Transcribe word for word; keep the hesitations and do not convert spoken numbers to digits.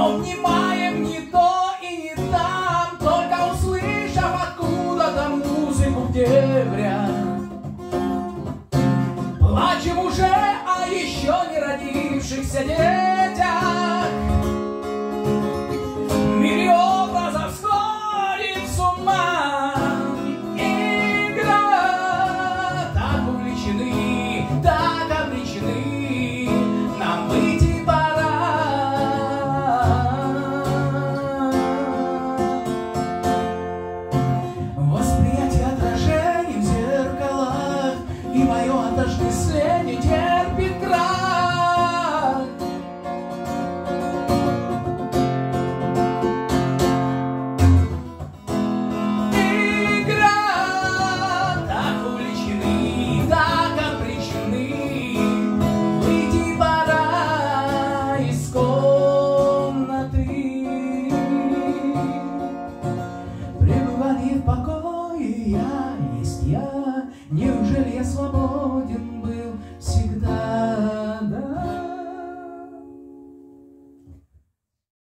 но внимаем не то и не там, только услышав откуда-то музыку в дебрях. Плачем уже о еще не родившихся детях. Миллион разов сходит с ума. Игра, так увлечены, так обречены, нам выйти пора. Восприятие отражений в зеркалах и мое отождествление терпит крах. Игра, так увлечены, так обречены, выйти пора из комнаты. Пребывание в покое, я есть я. Неужели я свободен был всегда?